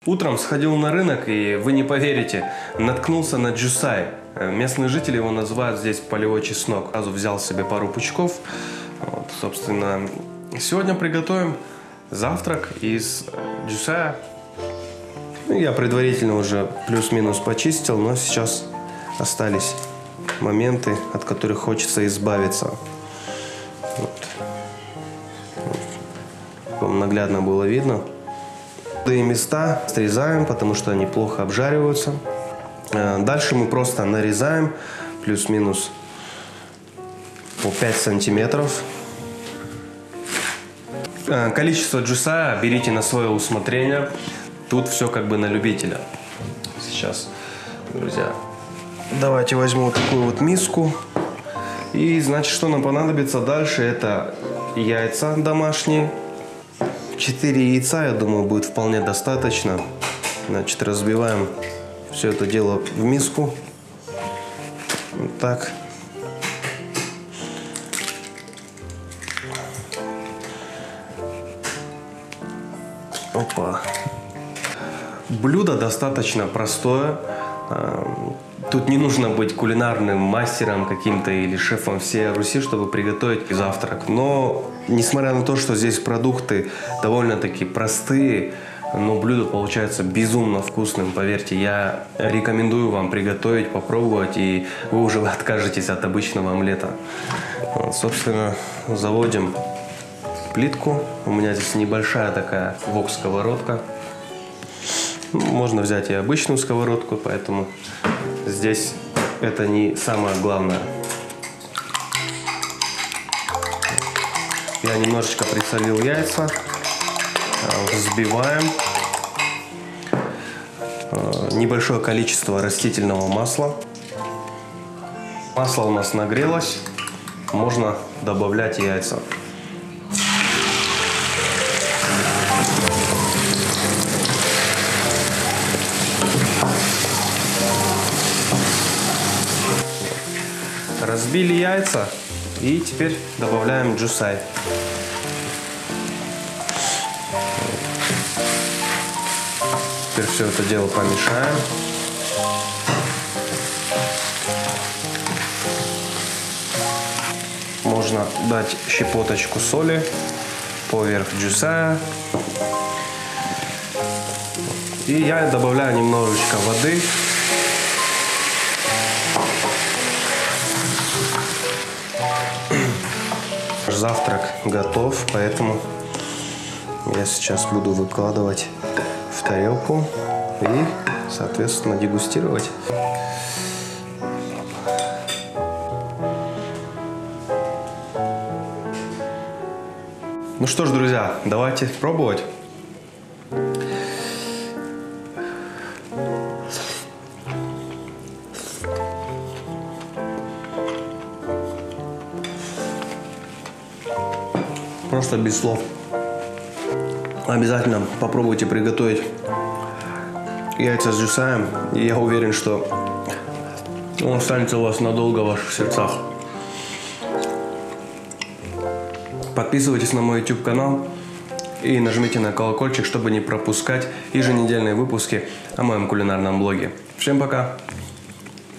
Утром сходил на рынок и, вы не поверите, наткнулся на джусай. Местные жители его называют здесь полевой чеснок. Сразу взял себе пару пучков. Вот, собственно, сегодня приготовим завтрак из джусая. Я предварительно уже плюс-минус почистил, но сейчас остались моменты, от которых хочется избавиться. Вот. Вам наглядно было видно. И места срезаем, потому что они плохо обжариваются. Дальше мы просто нарезаем плюс-минус по 5 сантиметров. Количество джусая берите на свое усмотрение. Тут все как бы на любителя. Сейчас, друзья, давайте возьму вот такую вот миску. И значит, что нам понадобится дальше, это яйца домашние. 4 яйца, я думаю, будет вполне достаточно. Значит, разбиваем все это дело в миску. Вот так. Опа. Блюдо достаточно простое. Тут не нужно быть кулинарным мастером каким-то или шефом всей Руси, чтобы приготовить завтрак. Но, несмотря на то, что здесь продукты довольно-таки простые, но блюдо получается безумно вкусным. Поверьте, я рекомендую вам приготовить, попробовать, и вы уже откажетесь от обычного омлета. Вот, собственно, заводим плитку. У меня здесь небольшая такая вок-сковородка. Можно взять и обычную сковородку, поэтому здесь это не самое главное. Я немножечко присолил яйца. Взбиваем. Небольшое количество растительного масла. Масло у нас нагрелось. Можно добавлять яйца. Разбили яйца и теперь добавляем джусай. Теперь все это дело помешаем. Можно дать щепоточку соли поверх джусая. И я добавляю немножечко воды. Завтрак готов, поэтому я сейчас буду выкладывать в тарелку и, соответственно, дегустировать. Ну что ж, друзья, давайте пробовать. Просто без слов. Обязательно попробуйте приготовить яйца с джусаем. И я уверен, что он останется у вас надолго в ваших сердцах. Подписывайтесь на мой YouTube канал и нажмите на колокольчик, чтобы не пропускать еженедельные выпуски о моем кулинарном блоге. Всем пока!